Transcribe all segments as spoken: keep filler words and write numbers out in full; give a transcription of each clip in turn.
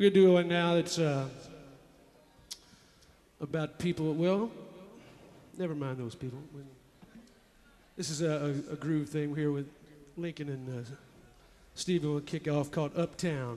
We're gonna do one now that's uh, about people. Well, never mind those people. This is a, a, a groove thing here with Lincoln and uh, Stephen will kick off called Uptown.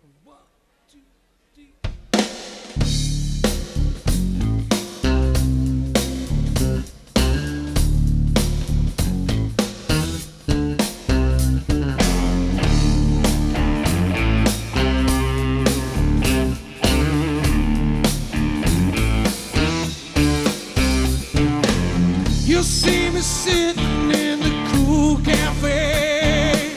You'll see me sitting in the cool cafe.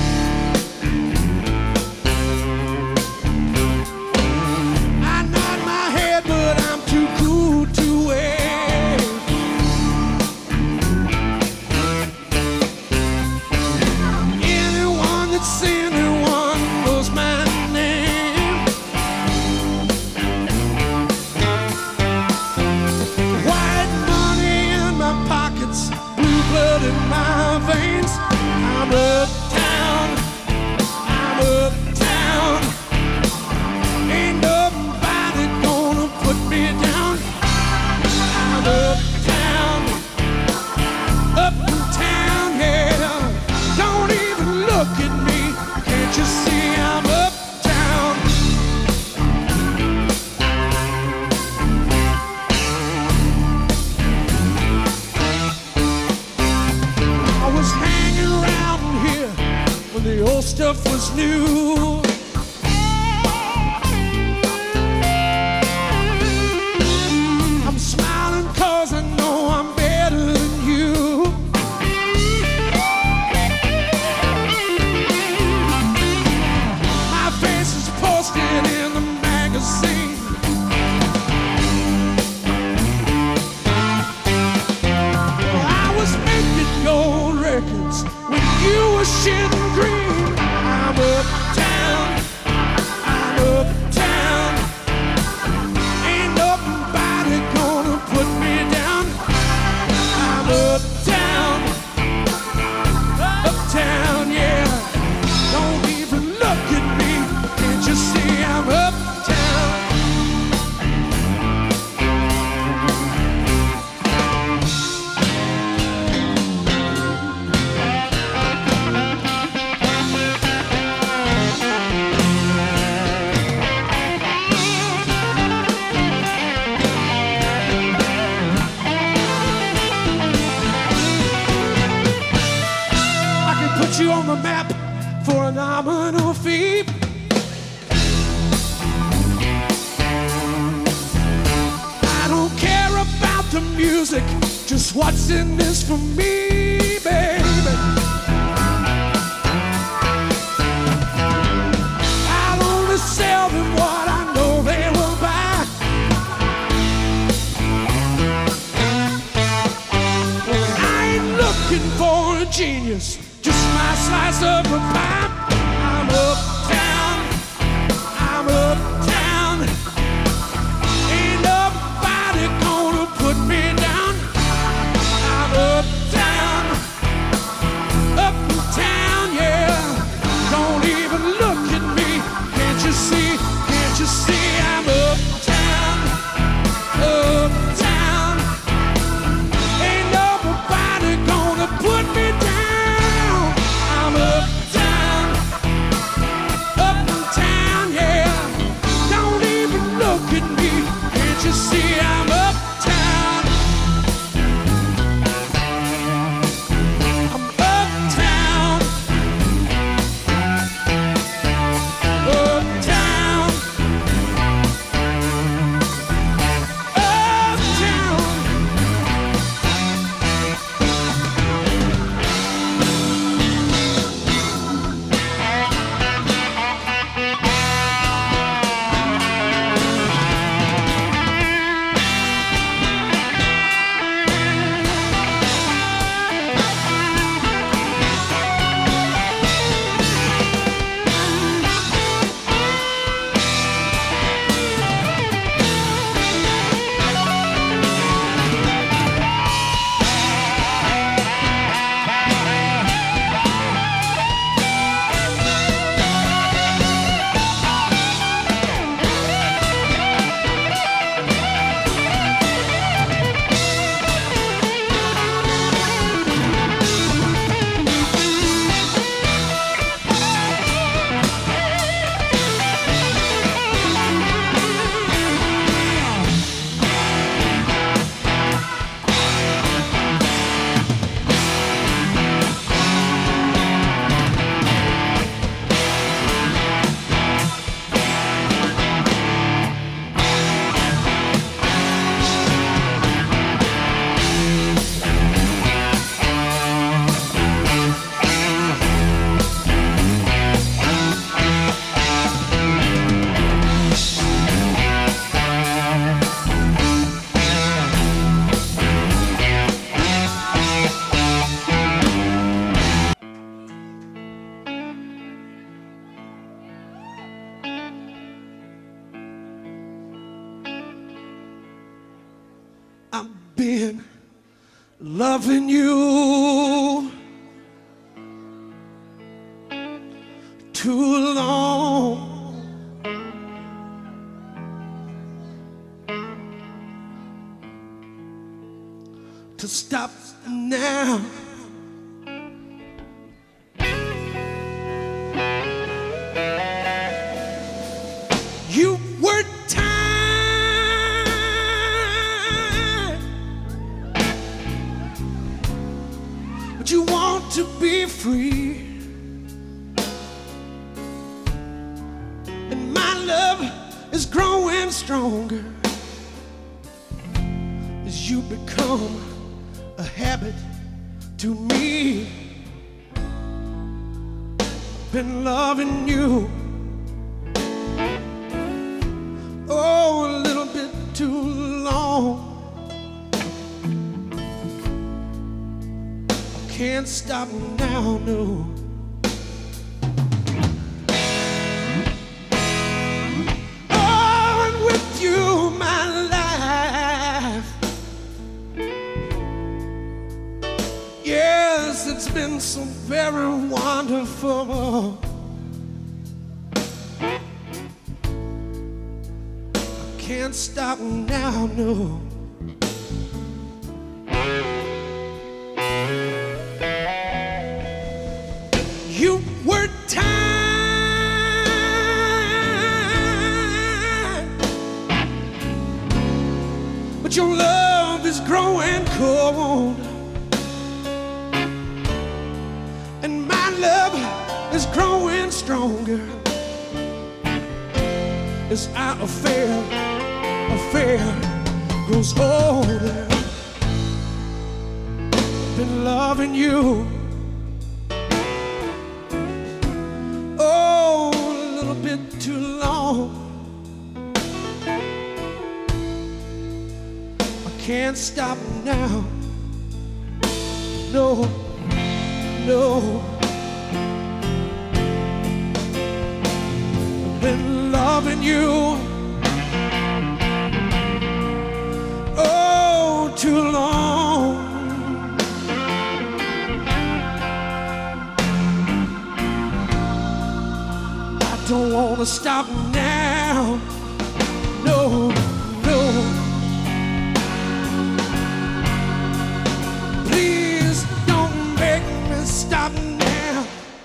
I nod my head, but I'm too cool to wave. Anyone that's anyone knows my name. White money in my pockets, blue blood in my veins. I'm uptown, I'm uptown. Ain't nobody gonna put me down. I'm uptown, uptown, yeah. Don't even look at me, can't you see I'm uptown? I was hanging around here when the old stuff was new. I'm smiling cause I know I'm better than you. My face is posted in the magazine. I was making gold records when you were shitting green. I'm uptown, I'm uptown. Ain't nobody gonna put me down. I'm uptown, uptown, yeah. Don't even look at me, can't you see I'm uptown? I can put you on the map for a nominal fee. I don't care about the music, just what's in this for me, baby. I'll only sell them what I know they will buy. I ain't looking for a genius, just my slice of a pie. I'm uptown, I'm uptown. Ain't nobody gonna put me down. I'm uptown, uptown, yeah. Don't even look at me, can't you see, can't you see I'm uptown, uptown. Ain't nobody gonna put me down. I'm uptown, uptown, yeah. Don't even look at me, can't you see I'm uptown? I'm uptown, uptown. I've been loving you too long to stop now. You were tired, but you want to be free. And my love is growing stronger as you become a habit to me. Been loving you, oh, a little bit too long. I can't stop now, no. Oh, and with you, my life, yes, it's been so very wonderful. Can't stop now, no. You were tired, but your love is growing cold. And my love is growing stronger as our affair affair grows older. Been loving you, oh, a little bit too long. I can't stop now, no, no. I've been loving you, oh, too long. I don't want to stop now, no, no. Please don't make me stop now.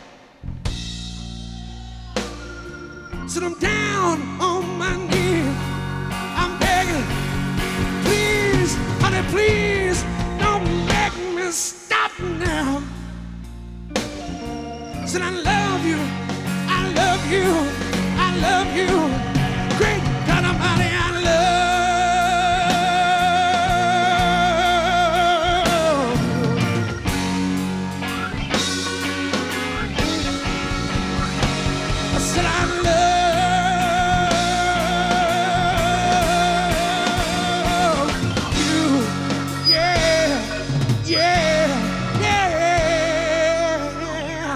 Sit I'm down on my knees, I'm begging, please, honey, please, don't make me stop now. Said I love you, I love you, I love you. Great God Almighty, I love you. I said I love you, yeah, yeah, yeah.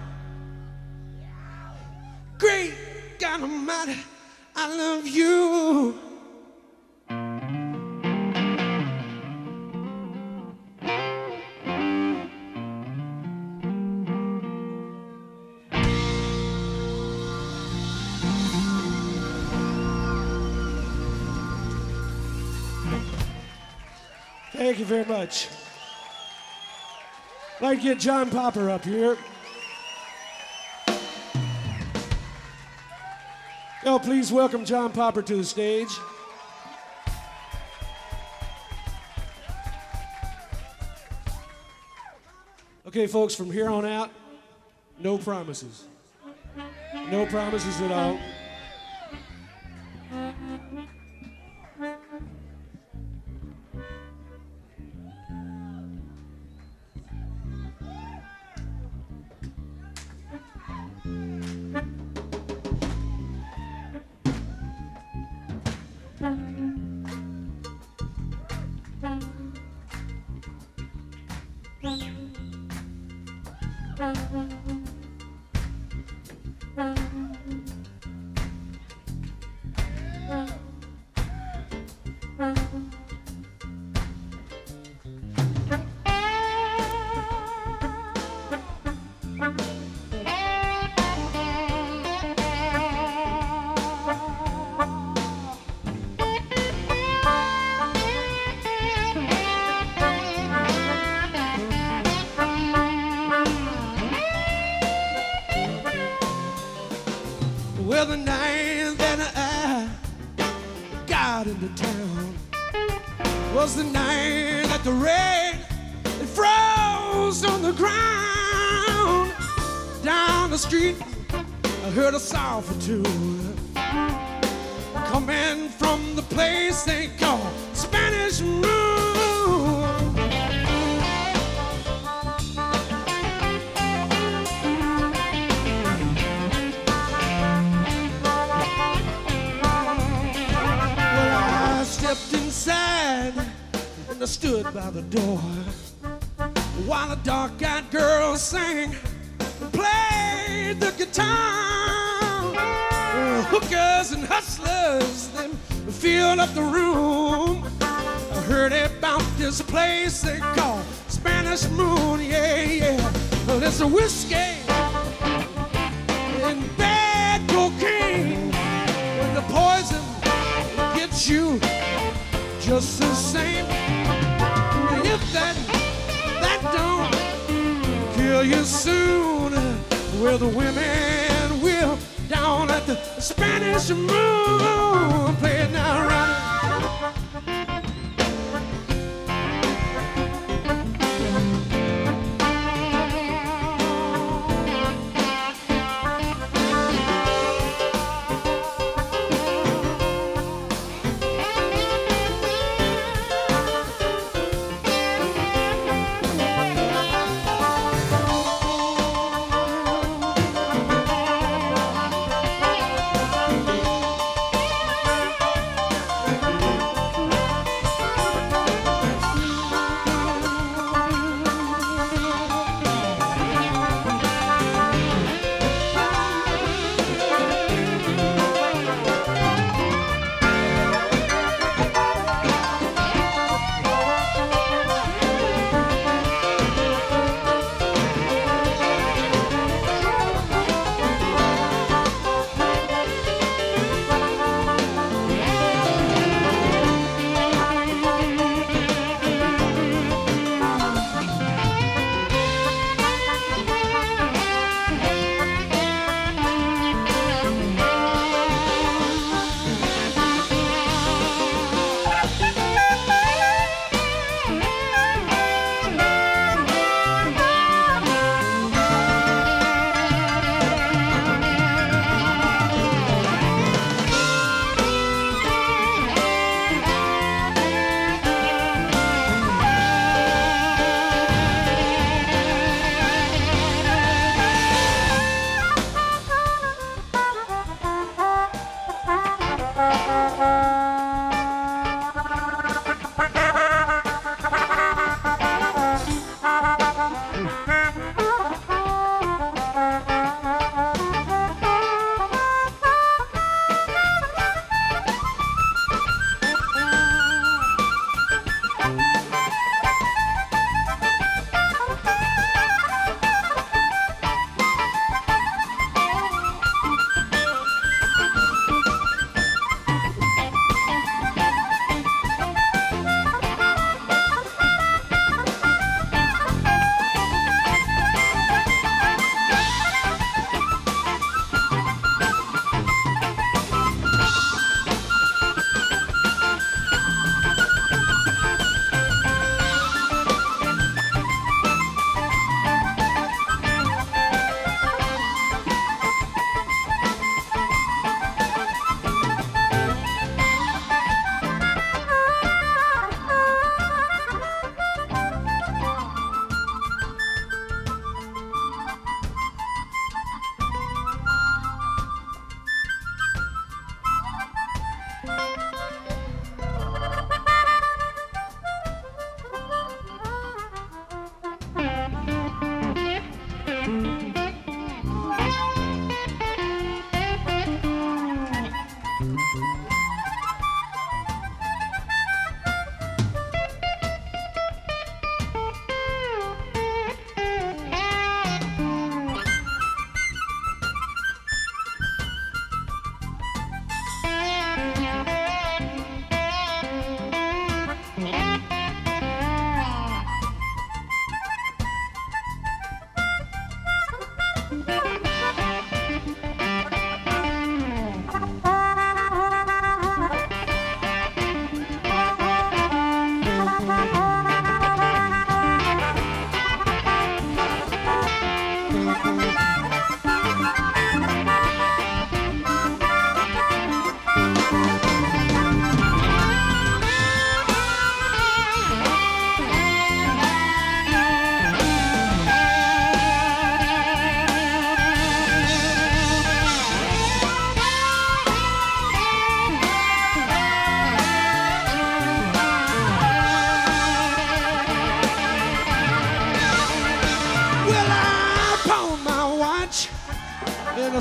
Great God Almighty, I love you. Thank you very much. I'd like to get John Popper up here. Y'all, please welcome John Popper to the stage. Okay, folks, from here on out, no promises. No promises at all. into town. Was the night that the rain it froze on the ground. Down the street, I heard a sorrowful tune coming from the place they call Spanish Moon. Well, I stepped inside and I stood by the door while a dark-eyed girl sang and played the guitar. Uh, hookers and hustlers, them filled up the room. I heard about this place they call Spanish Moon, yeah, yeah. Well, there's a whiskey and bad cocaine, and the poison gets you just the same. And if that, that don't kill you soon, well, the women will down at the Spanish Moon. Play it now, right?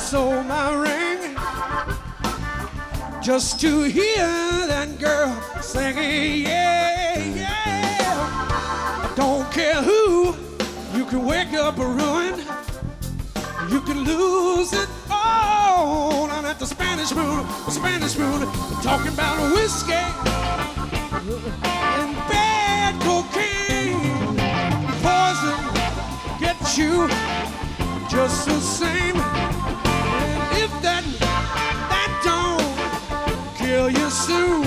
sold my ring just to hear that girl singing, yeah, yeah. I don't care who, you can wake up a ruin, you can lose it all. I'm at the Spanish Moon, the Spanish Moon, talking about whiskey and bad cocaine. Poison gets you just the same. And if that, that don't kill you soon,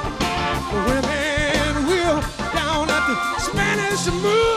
women will down at the Spanish Moon.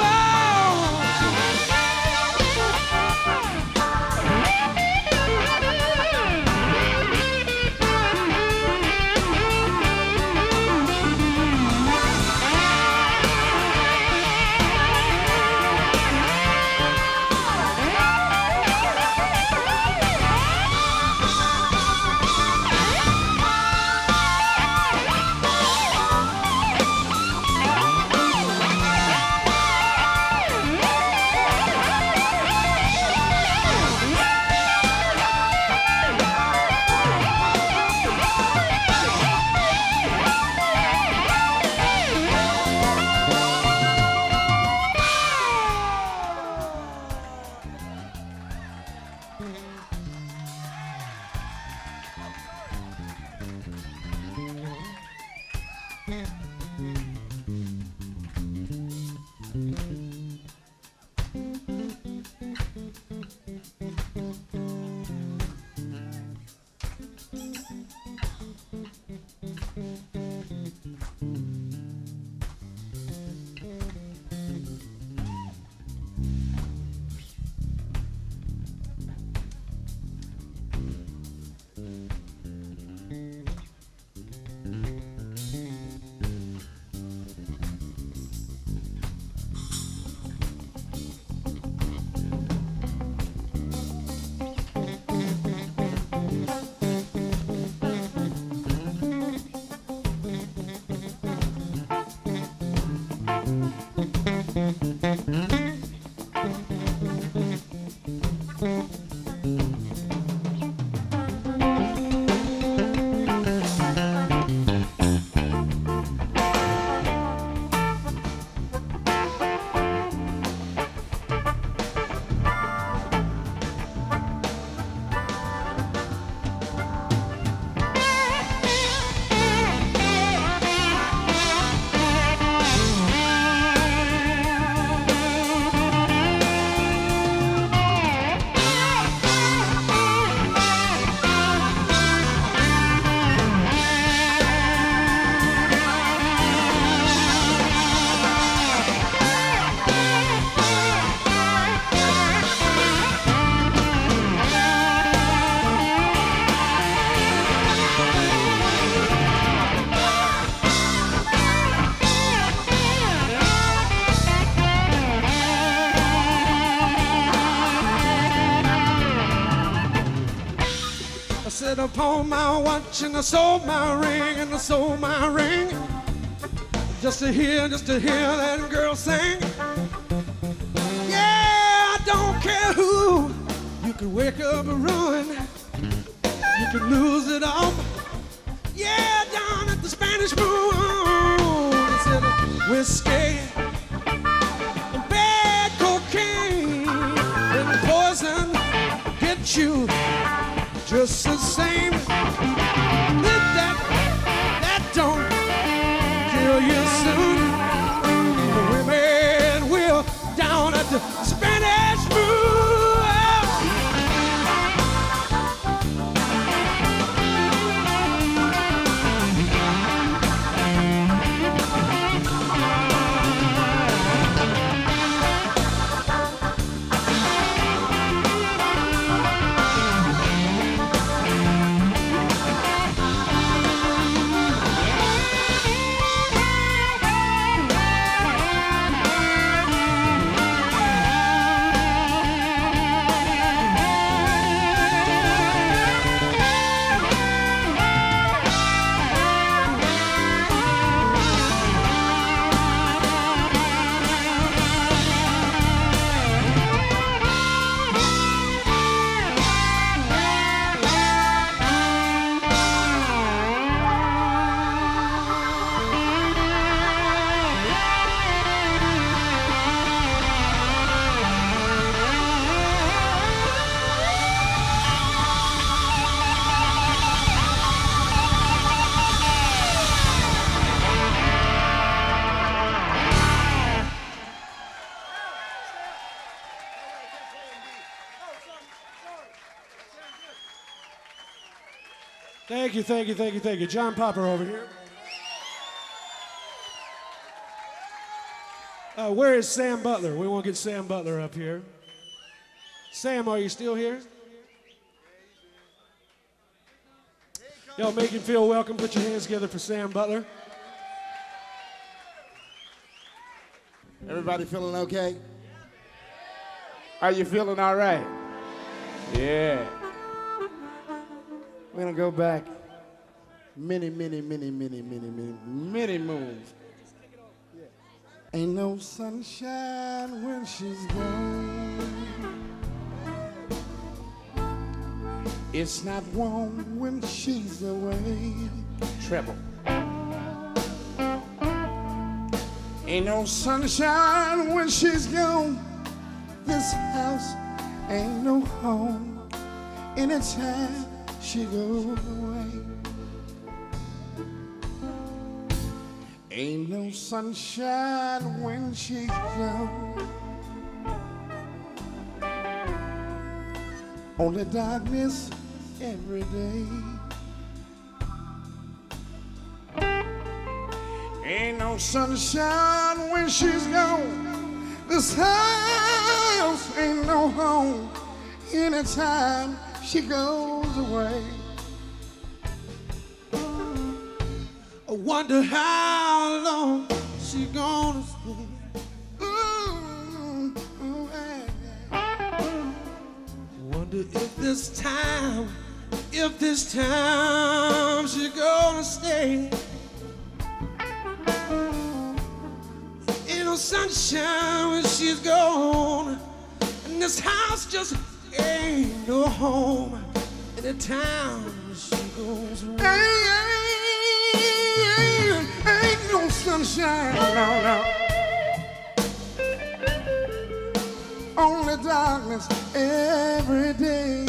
Upon my watch and I sold my ring and I sold my ring just to hear, just to hear that girl sing. Yeah, I don't care who, you can wake up and run, you can lose it all. Yeah, down at the Spanish Moon, it's in whiskey and bad cocaine and poison get you just the same. That, that, that don't kill you soon. Women will down at the Spanish Moon. Thank you, thank you, thank you, thank you. John Popper over here. Uh, where is Sam Butler? We want to get Sam Butler up here. Sam, are you still here? Y'all make him feel welcome. Put your hands together for Sam Butler. Everybody feeling okay? Are you feeling all right? Yeah. We're gonna go back many, many, many, many, many, many, many moons. Ain't no sunshine when she's gone. It's not warm when she's away. Treble. Ain't no sunshine when she's gone. This house ain't no home. Anytime she goes away. Ain't no sunshine when she's gone. Only darkness every day. Ain't no sunshine when she's gone. This house ain't no home. Anytime she goes away. I wonder how long she gonna stay. Ooh, ooh, yeah. Wonder if this time, if this time she gonna stay. Ain't no sunshine when she's gone, and this house just ain't no home. Anytime she goes away. Ain't, ain't no sunshine, no, no. Only darkness every day.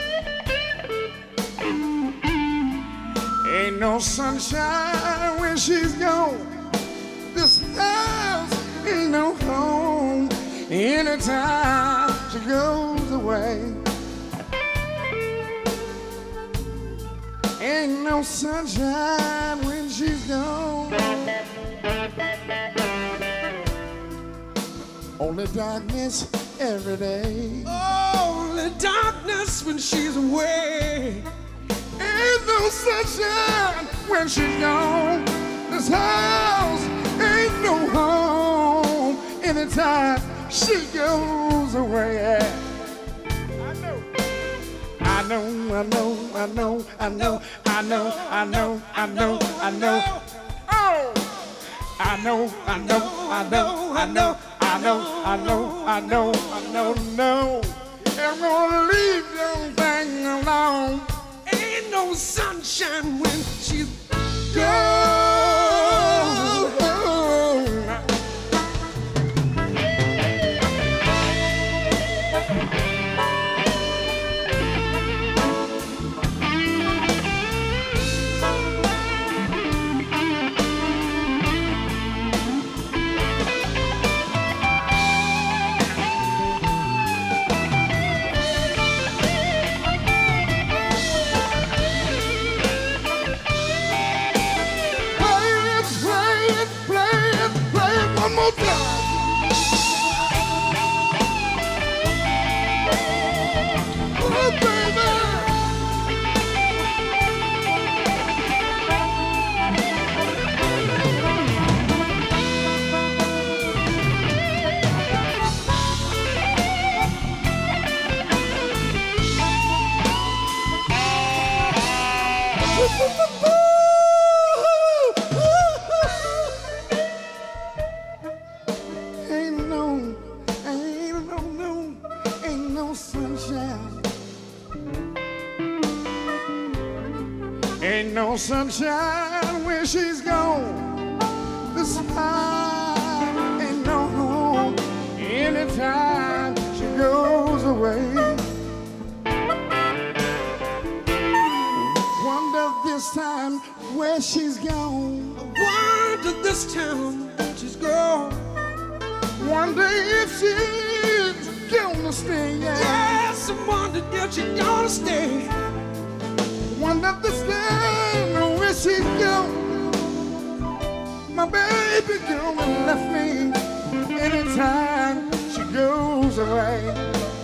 Ain't no sunshine when she's gone. This house ain't no home. Anytime she goes away. Ain't no sunshine when she's gone. Only darkness every day. Only darkness when she's away. Ain't no sunshine when she's gone. This house ain't no home. Anytime she goes away. I know, I know, I know, I know, I know, I know, I know, I know. Oh! I know, I know, I know, I know, I know, I know, I know, I know, no. I'm gonna leave them thing alone. Ain't no sunshine when she's gone. One more time. Oh, baby. Ain't no, ain't no, no, ain't no sunshine. Ain't no sunshine when she's gone. This time ain't no home. Anytime she goes away. Wonder this time where she's gone. I wonder this time she's gone. Wonder if she's gonna stay. Yeah. Yes, I wonder if she's gonna stay. One understand where she go. My baby girl left me anytime she goes away.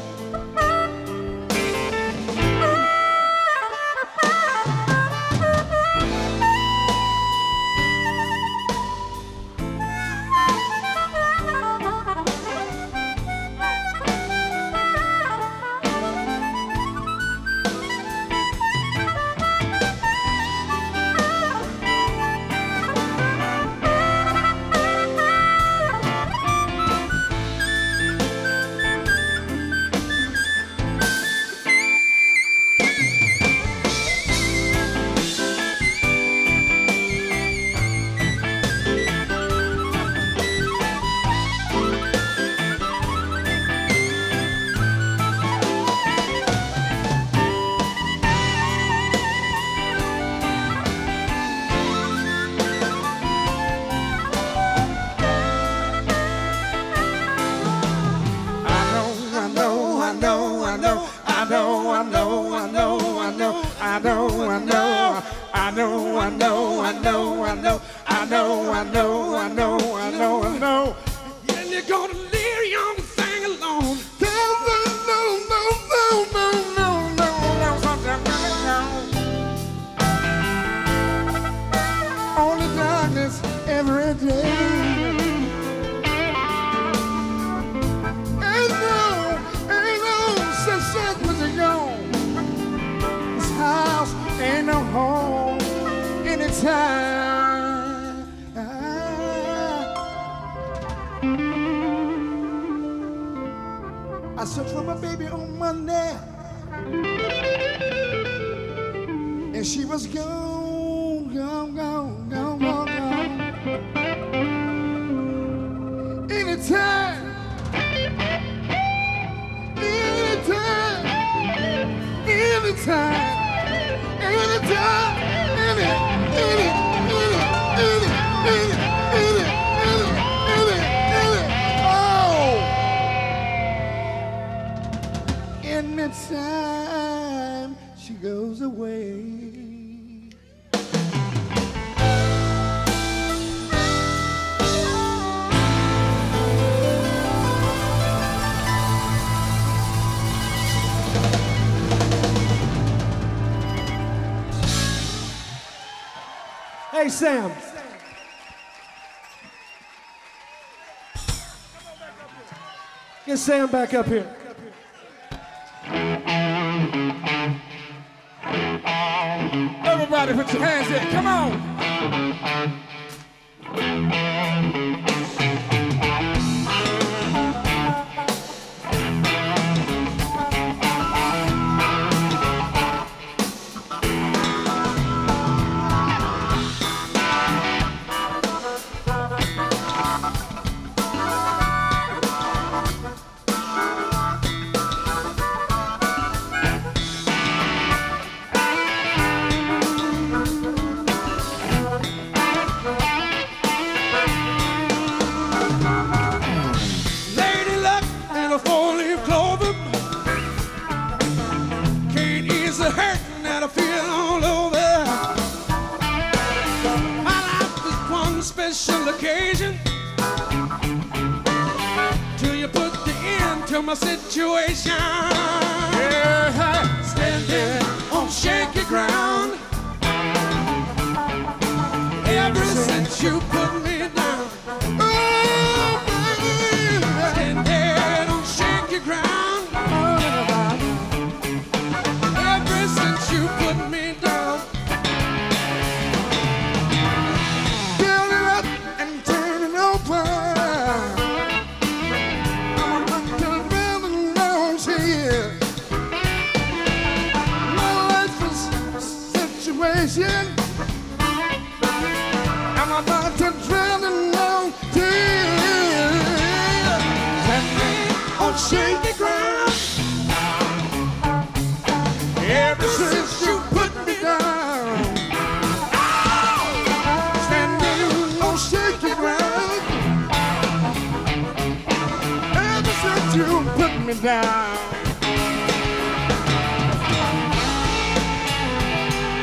I searched for my baby on Monday, and she was gone, gone, gone, gone, gone, gone. Anytime, anytime, anytime, anytime, any, any, any, any, any, any, any, any, any, oh! Anytime she goes away. Hey, Sam. Get Sam back up here. Everybody put your hands in. Come on. Special occasion till you put the end to my situation. Yeah, standing on shaky ground ever since you put me down. Oh, baby. Standing on shaky ground ever since you put me down. I'm about to drown alone till standing on shaky ground ever since you put me down. Oh! Standing on shaky ground ever since you put me down.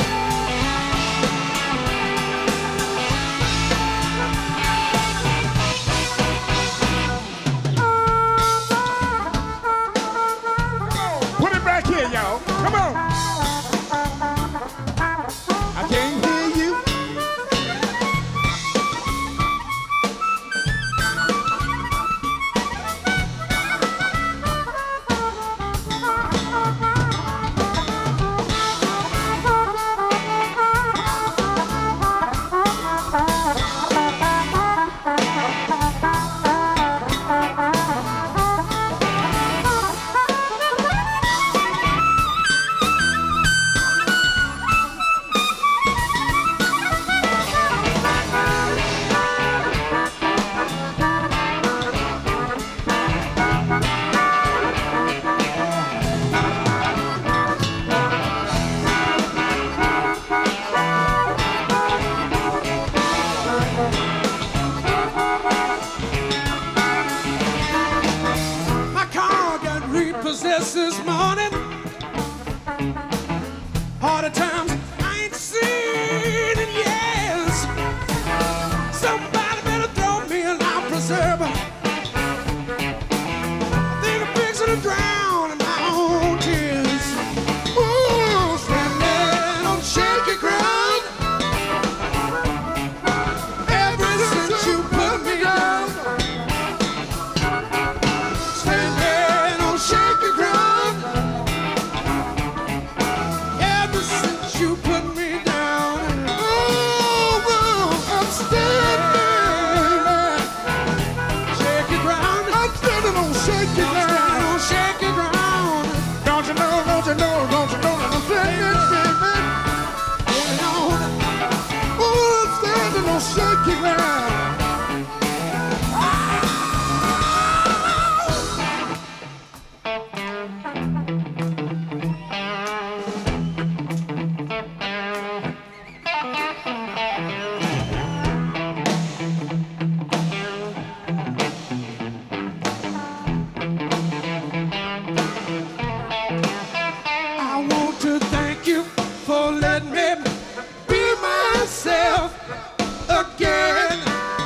myself again.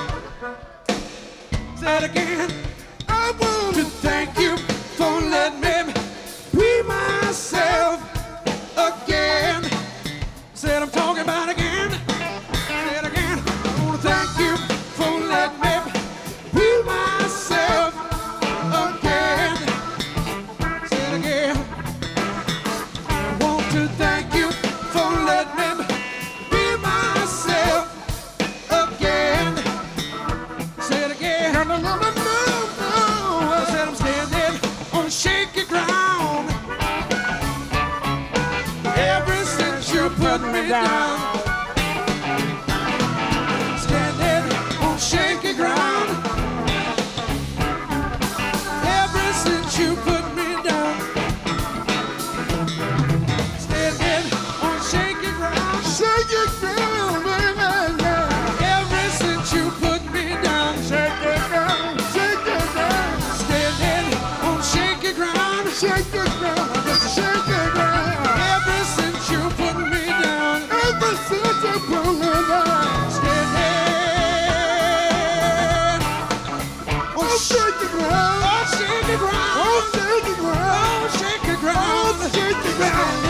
Say it again. I want to thank you for letting me be myself again. Said I'm talking about again. Say it again. I want to thank you for letting me be myself again. Say it again. I want to thank you for letting me be myself again. Say it again. No, no, no, no, no. I said I'm standing on shaky ground. Ever since you put me down. Standing on shaky ground. Ever since you put me down. Standing on shaky ground. Shaky ground, baby. Ever since you put me down. Shaky ground, shaky ground. Standing on shaky ground. Shaky ground, shaky ground. Ever since you put me down. Ever since you put me down. Standing on shaky ground. On shaky ground. On shaky ground. On shaky ground. On shaky ground.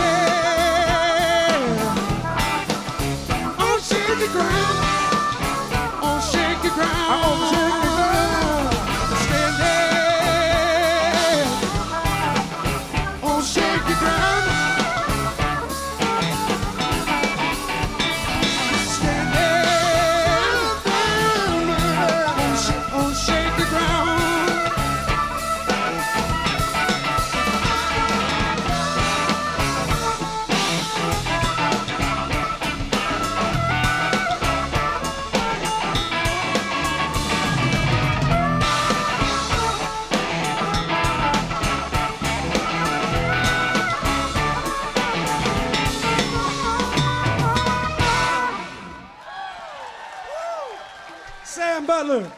On shaky ground. On shaky ground. On shaky ground. Standing on shaky ground. Standing on shaky ground. Sam Butler.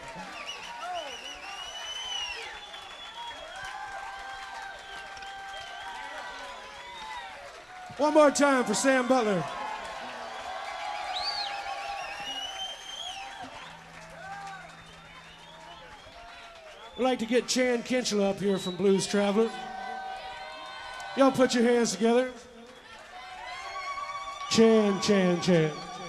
One more time for Sam Butler. I'd like to get Chan Kinchela up here from Blues Traveler. Y'all put your hands together. Chan, Chan, Chan.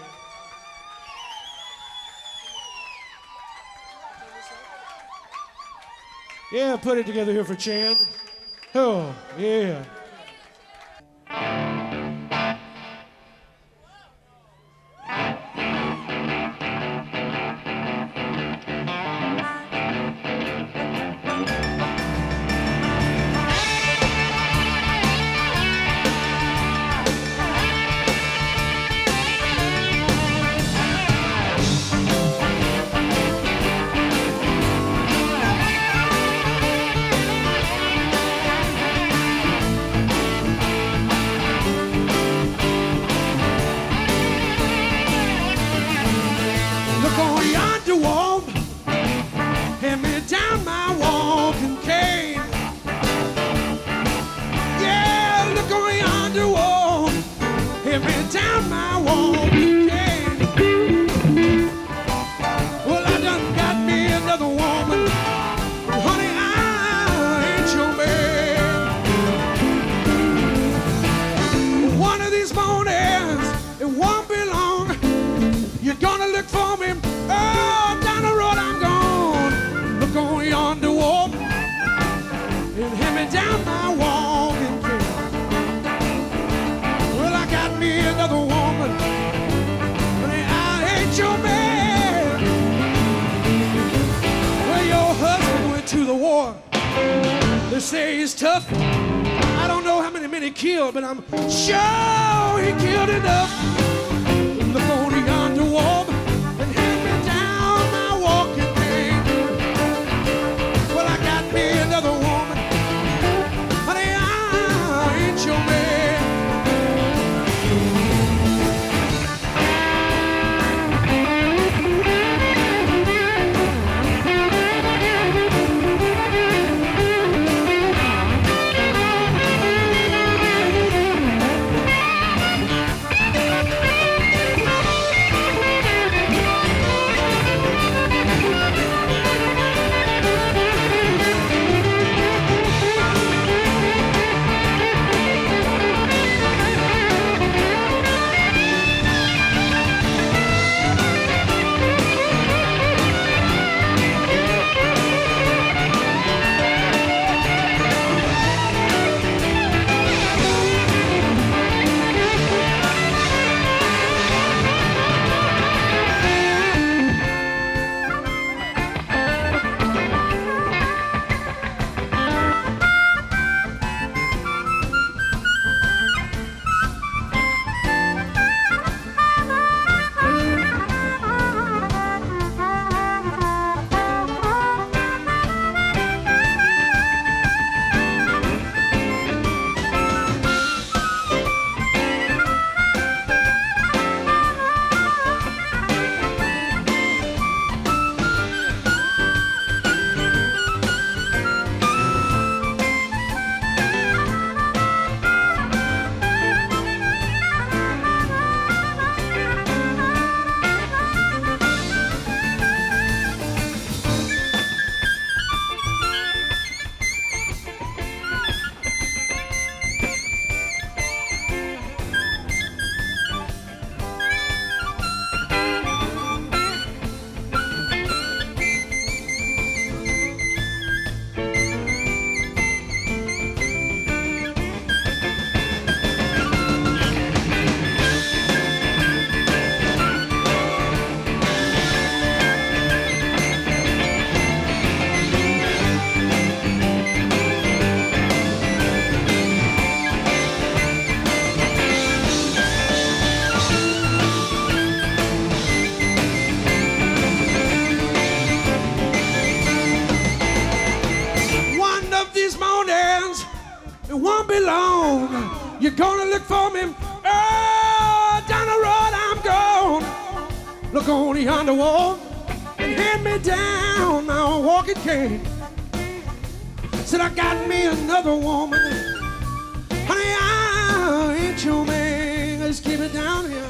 Yeah, put it together here for Chan. Oh, yeah. They say he's tough. I don't know how many men he killed, but I'm sure he killed enough. Look on yonder wall and hand me down my walking cane. Well, I got me another woman, honey, I ain't your man. won't be long. You're gonna look for me. Oh, down the road I'm gone. Look on yonder wall and hand me down my walking cane. Said I got me another woman. Honey, I ain't your man. Let's keep it down here.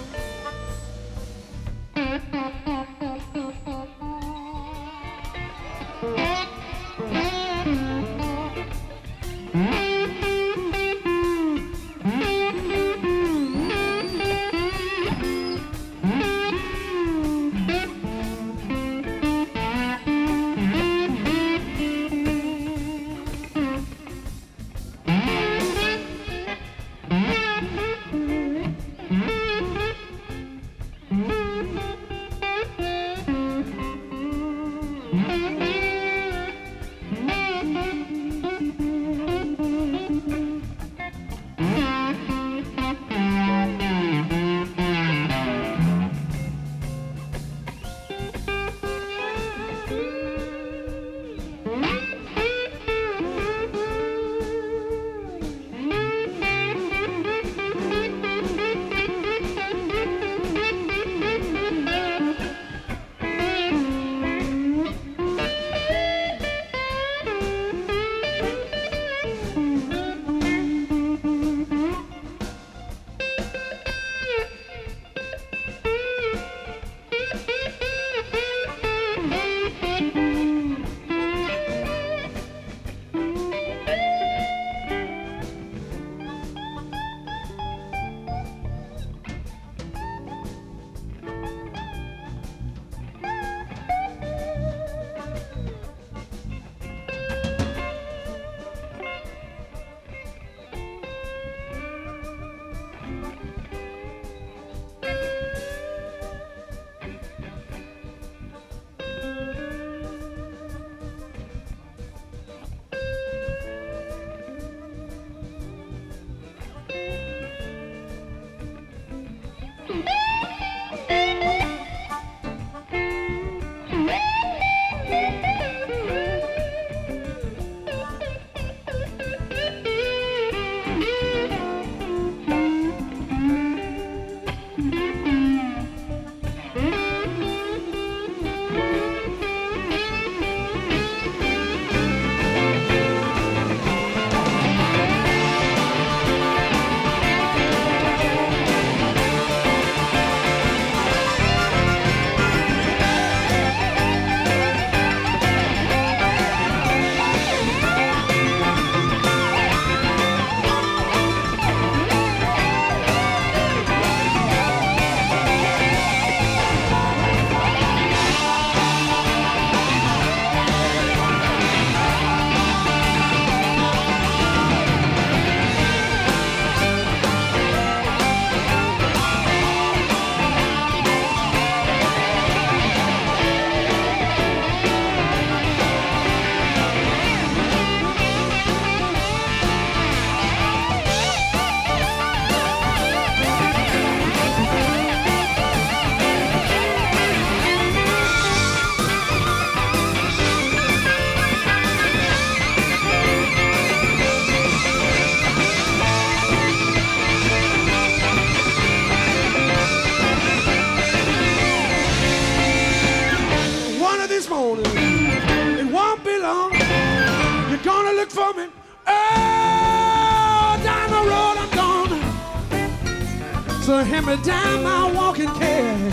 So hand me down my walking cane.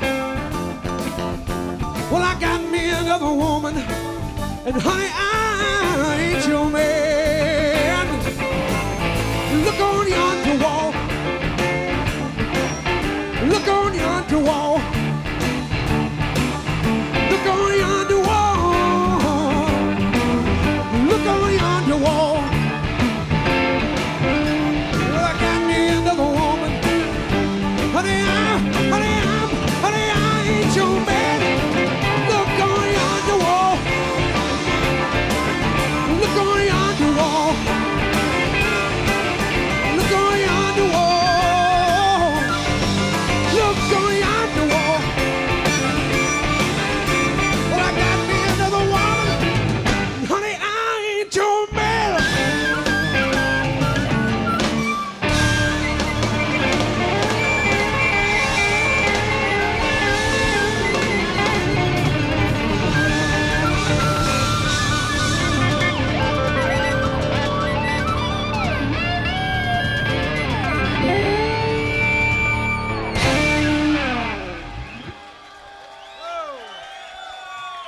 Well, I got me another woman, and honey, I ain't your man. Look on yonder wall. Look on yonder wall. Look on yonder wall. Look on yonder wall. Well, I got me another woman. Honey, I, honey, I'm, honey, I ain't your man. Look on yonder wall.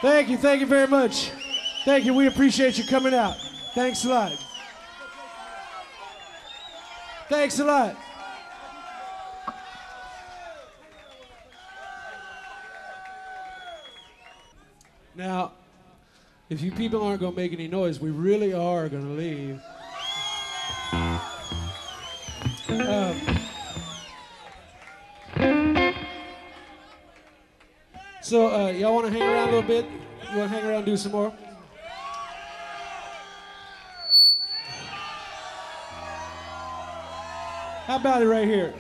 Thank you, thank you very much. Thank you, we appreciate you coming out. Thanks a lot. Thanks a lot. Now, if you people aren't going to make any noise, we really are going to leave. Um, so, uh, y'all want to hang around a little bit? You want to hang around and do some more? How about it right here?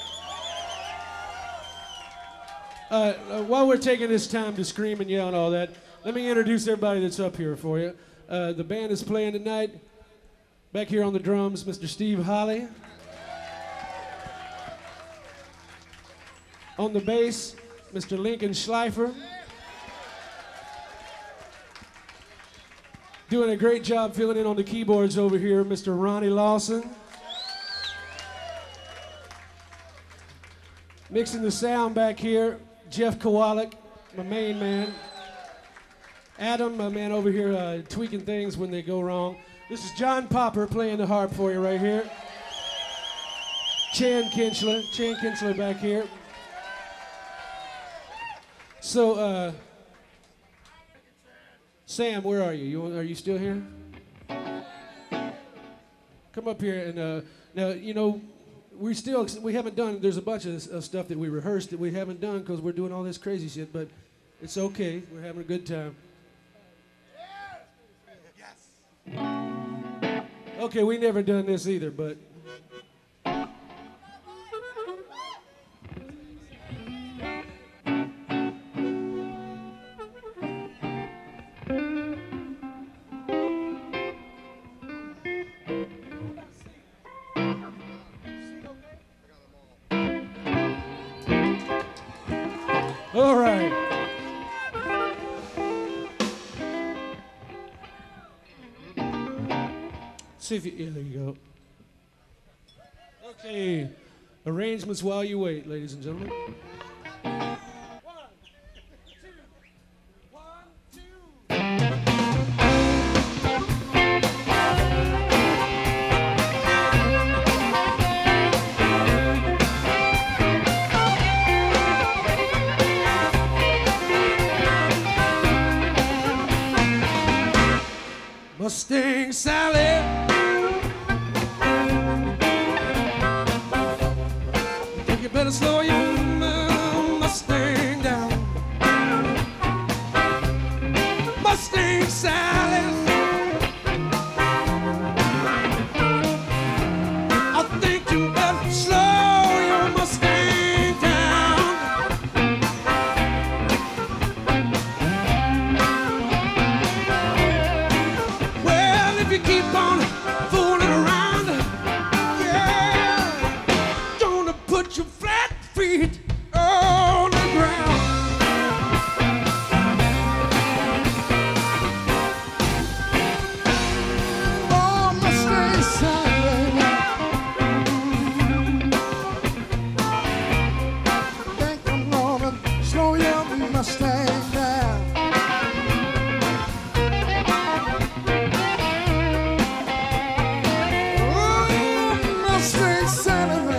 Uh, uh, while we're taking this time to scream and yell and all that, let me introduce everybody that's up here for you. Uh, the band is playing tonight. Back here on the drums, Mister Steve Holly. On the bass, Mister Lincoln Schleifer. Doing a great job filling in on the keyboards over here, Mister Ronnie Lawson. Mixing the sound back here, Jeff Kowalik, my main man. Adam, my man over here, uh, tweaking things when they go wrong. This is John Popper playing the harp for you right here. Chan Kinchler, Chan Kinchler back here. So, uh, Sam, where are you? you? Are you still here? Come up here and, uh, now, you know, we still, we haven't done, there's a bunch of, of stuff that we rehearsed that we haven't done because we're doing all this crazy shit, but it's okay. We're having a good time. Yes. Okay, we never done this either, but. All right. See if you, yeah, there you go. Okay, arrangements while you wait, ladies and gentlemen. Mustang Sally, I think you better slow your Mustang down. Mustang Sally, I think you better slow your Mustang down. Well, if you keep on fooling around, yeah, gonna put your flat feet on the ground. Oh, Mustang Sally, think I'm gonna slow your Mustang down. Mustang Sally,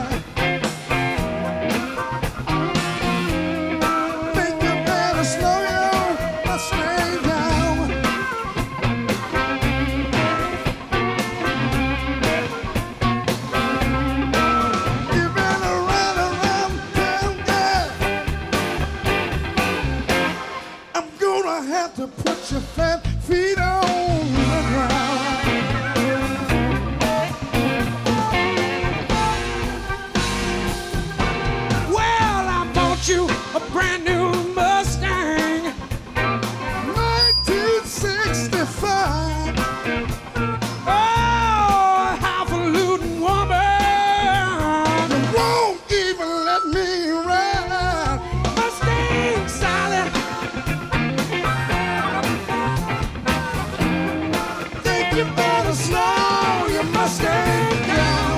think you better slow your Mustang down. You better run around town, yeah. I'm gonna have to put your fat feet on the ground. Well, I bought you a brand new Mustang, nineteen sixty-five. Oh, highfalutin woman, you won't even let me ride. Mustang Sally, think you better slow your Mustang down.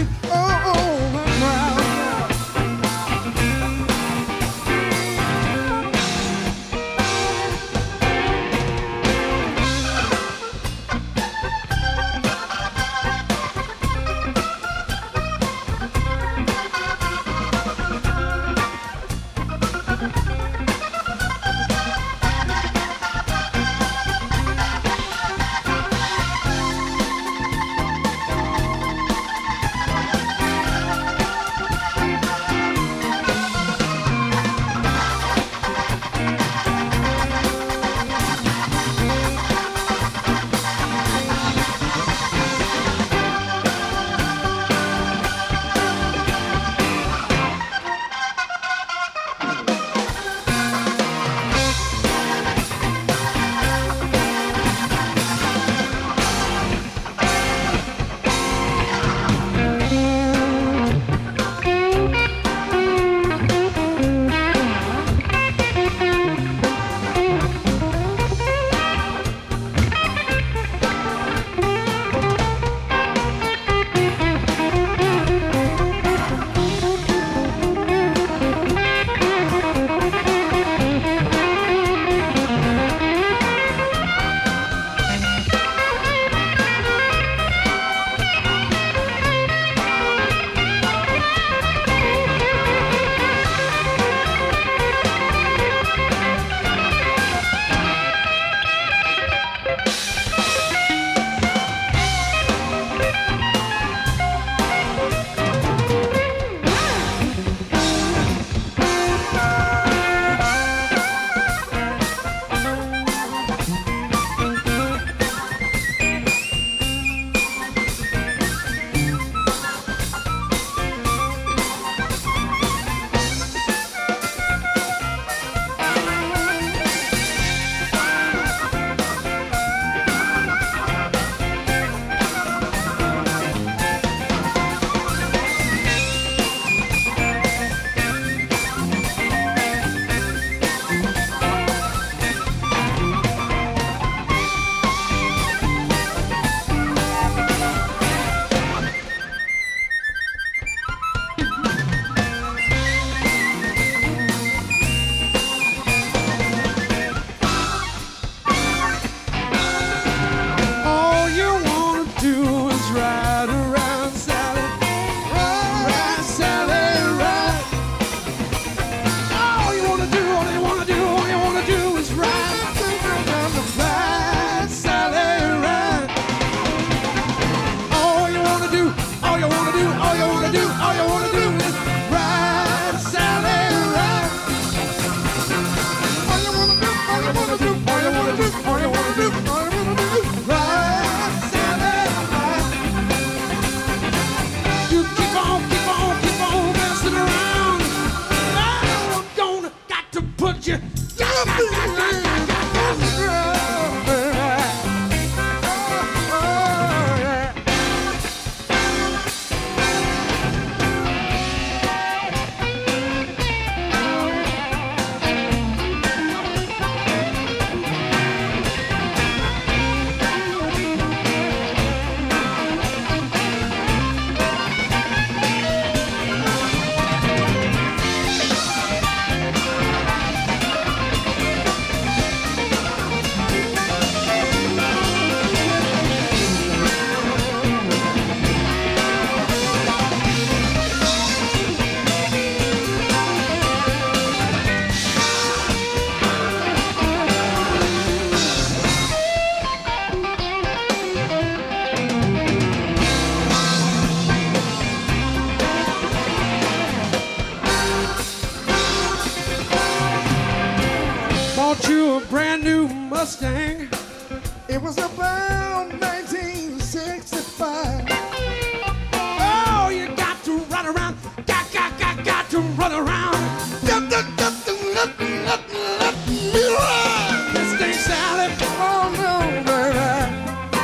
Mustang. It was about nineteen sixty-five. Oh, you got to run around, got, got, got, got to run around. Got, got, got to let, let, let me run. This thing Sally, oh no, baby.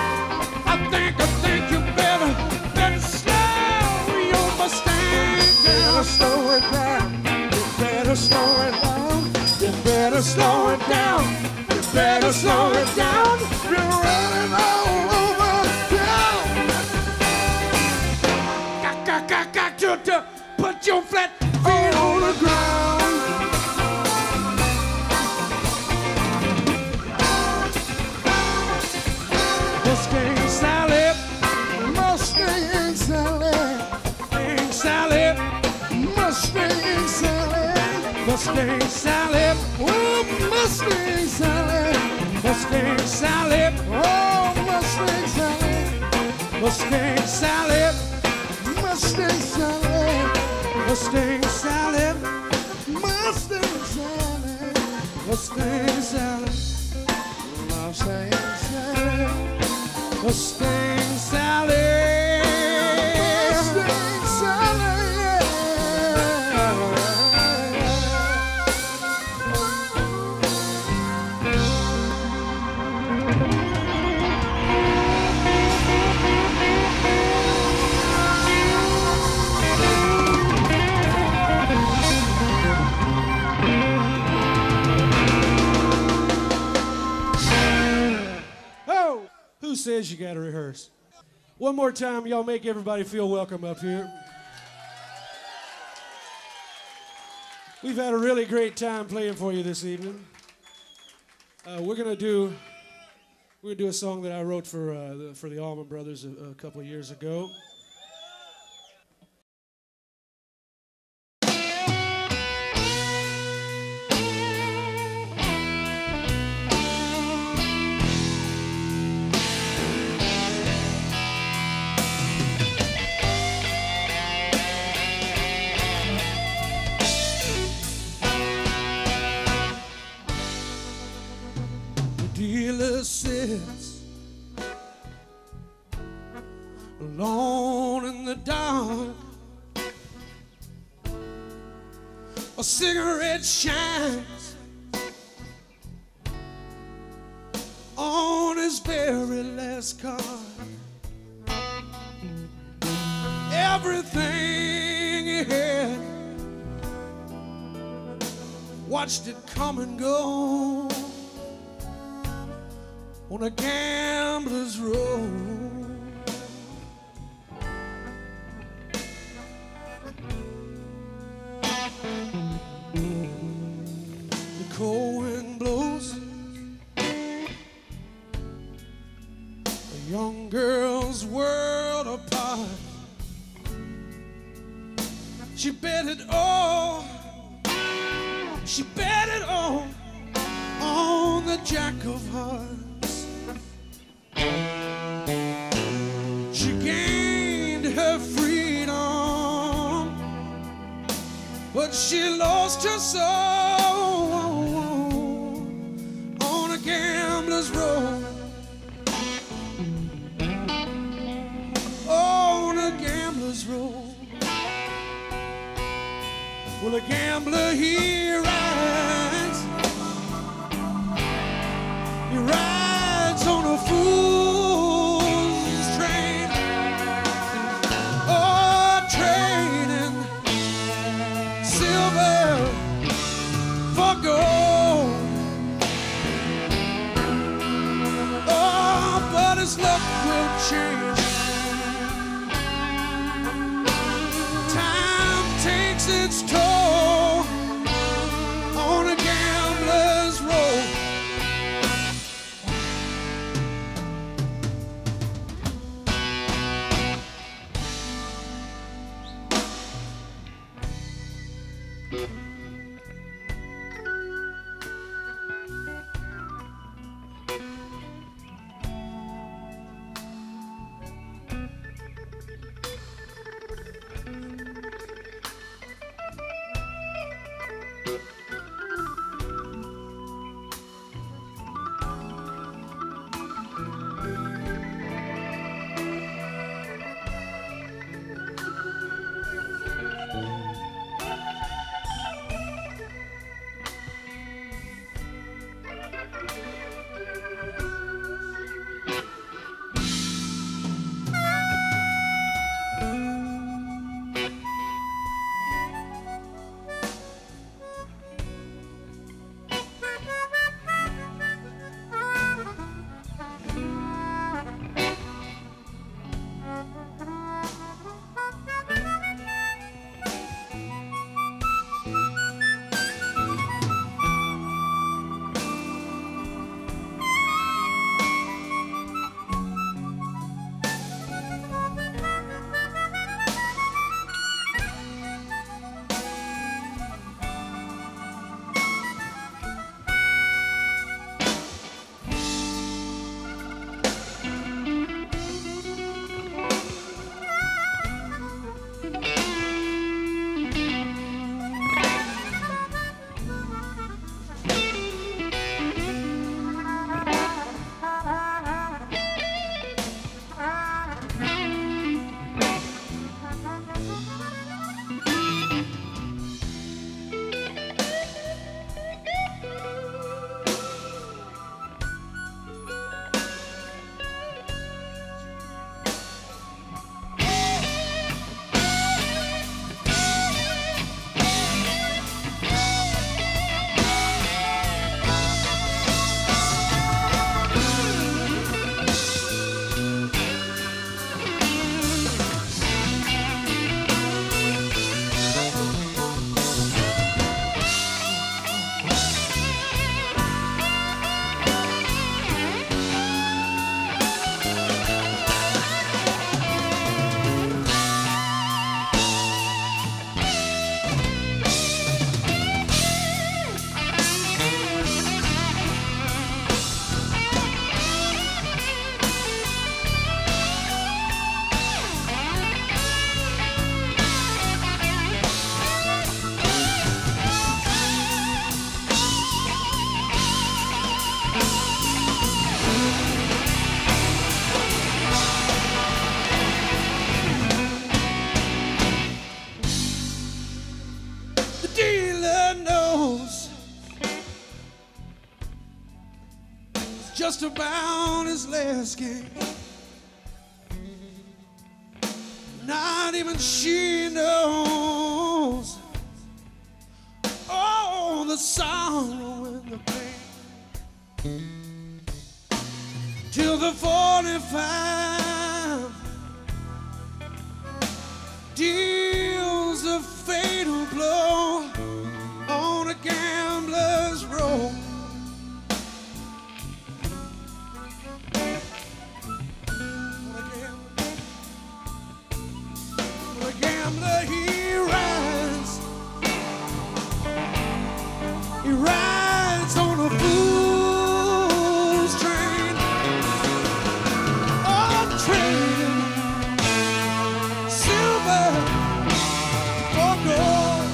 I think, I think you better, better slow your Mustang. Better slow it down. You better slow it down. You better slow it down. Better slow it down. You're running all over town. got, got, got to, to put your flat feet on the ground. Mustang Sally, Mustang Sally, Mustang Sally, Mustang Sally, Mustang Sally, oh Mustang Sally, Mustang Sally, oh Mustang Sally, Mustang Sally, Mustang Sally, Mustang Sally, Mustang Sally, Mustang Sally, Mustang Sally, Mustang Sally, Mustang Sally, yeah. Who says you gotta rehearse? One more time, y'all make everybody feel welcome up here. We've had a really great time playing for you this evening. Uh, we're gonna do we're gonna do a song that I wrote for uh, the, for the Allman Brothers a, a couple of years ago. Dealer sits alone in the dark. A cigarette shines on his very last card. Everything he had, watched it come and go on a gambler's road. The cold wind blows a young girl's world apart. She bet it all, she bet it all on the Jack of Hearts. She gained her freedom, but she lost her soul on a gambler's road. On a gambler's road. Well, a gambler, he rides, he rides on a fool's train, oh, trading silver for gold. Oh, but his luck will change. Time takes its toll on a gambler's road. just about his last game. Not even she knows. Oh, the sorrow and the pain. Till the forty-five deals a fatal blow on a gambler's row. On a gambler, he rides. He rides on a fool's train. Oh, trading silver for gold.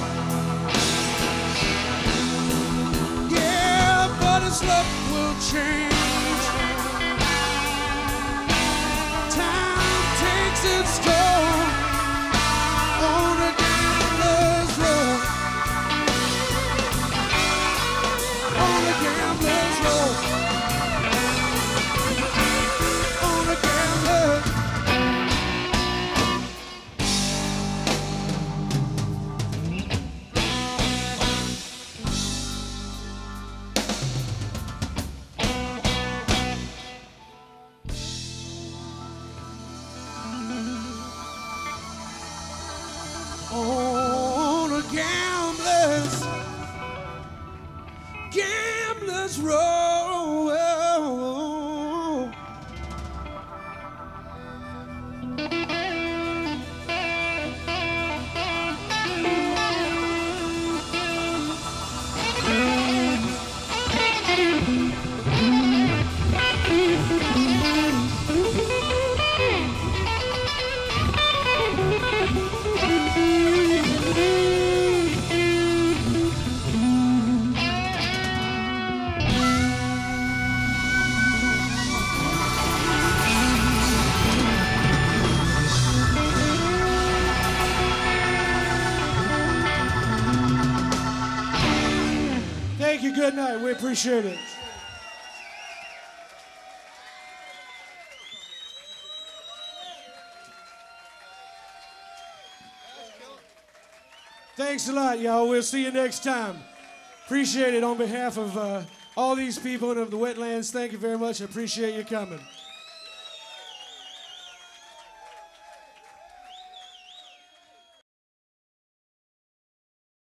Yeah, but his luck will change. Time takes its toll on a gambler's road. On a gambler's road. On a gambler. On a gambler's, gambler's road. Thank you. Good night. We appreciate it. Thanks a lot, y'all. We'll see you next time. Appreciate it on behalf of uh, all these people and of the Wetlands. Thank you very much. I appreciate you coming.